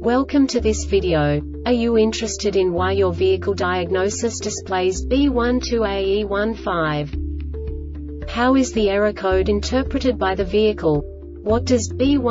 Welcome to this video. Are you interested in why your vehicle diagnosis displays B12AE15? How is the error code interpreted by the vehicle? What does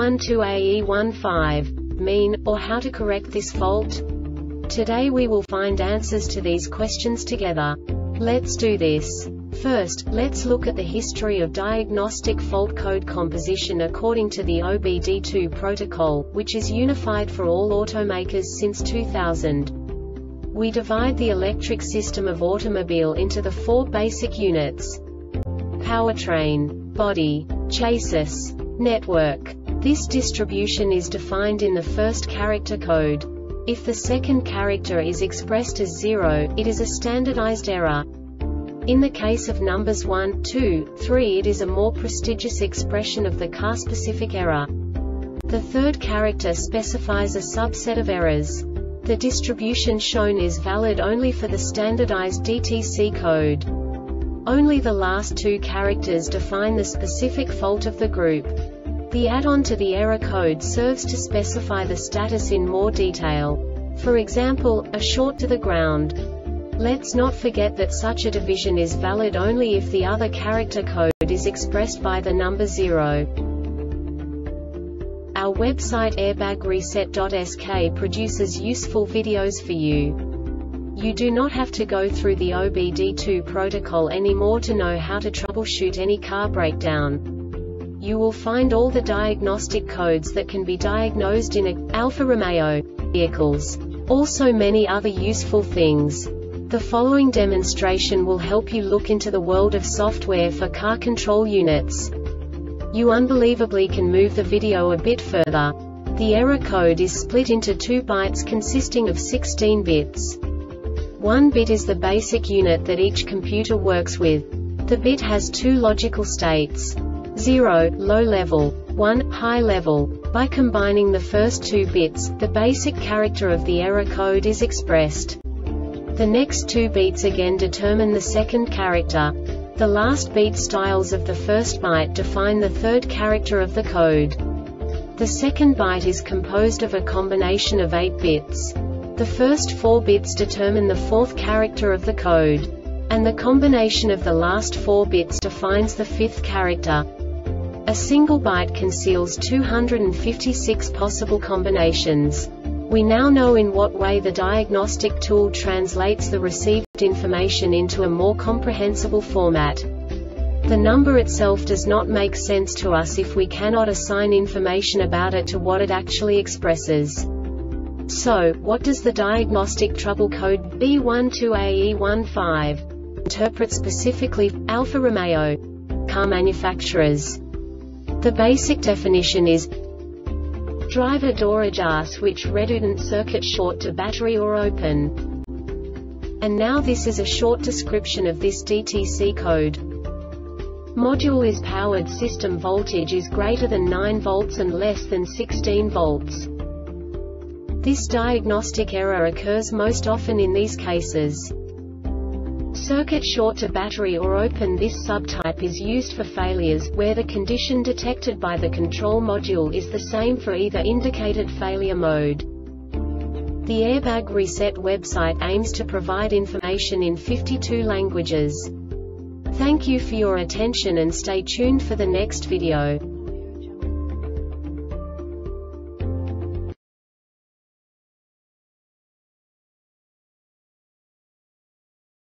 B12AE15 mean, or how to correct this fault? Today we will find answers to these questions together. Let's do this. First, let's look at the history of diagnostic fault code composition according to the OBD2 protocol, which is unified for all automakers since 2000. We divide the electric system of automobile into the four basic units: powertrain, body, chassis, network. This distribution is defined in the first character code. If the second character is expressed as 0, it is a standardized error. In the case of numbers 1, 2, 3, it is a more prestigious expression of the car-specific error. The third character specifies a subset of errors. The distribution shown is valid only for the standardized DTC code. Only the last two characters define the specific fault of the group. The add-on to the error code serves to specify the status in more detail. For example, a short to the ground. Let's not forget that such a division is valid only if the other character code is expressed by the number 0. Our website airbagreset.sk produces useful videos for you. You do not have to go through the OBD2 protocol anymore to know how to troubleshoot any car breakdown. You will find all the diagnostic codes that can be diagnosed in Alfa Romeo vehicles. Also many other useful things. The following demonstration will help you look into the world of software for car control units. You unbelievably can move the video a bit further. The error code is split into 2 bytes consisting of 16 bits. 1 bit is the basic unit that each computer works with. The bit has 2 logical states: 0, low level, 1, high level. By combining the first 2 bits, the basic character of the error code is expressed. The next 2 beats again determine the second character. The last beat styles of the first byte define the third character of the code. The second byte is composed of a combination of 8 bits. The first 4 bits determine the fourth character of the code. And the combination of the last 4 bits defines the fifth character. A single byte conceals 256 possible combinations. We now know in what way the diagnostic tool translates the received information into a more comprehensible format. The number itself does not make sense to us if we cannot assign information about it to what it actually expresses. So, what does the diagnostic trouble code B12AE15 interpret specifically for Alfa Romeo car manufacturers? The basic definition is driver door ajar switch redundant circuit short to battery or open. And now this is a short description of this DTC code. Module is powered, system voltage is greater than 9 volts and less than 16 volts. This diagnostic error occurs most often in these cases: circuit short to battery or open. This subtype is used for failures where the condition detected by the control module is the same for either indicated failure mode. The Airbag Reset website aims to provide information in 52 languages. Thank you for your attention and stay tuned for the next video.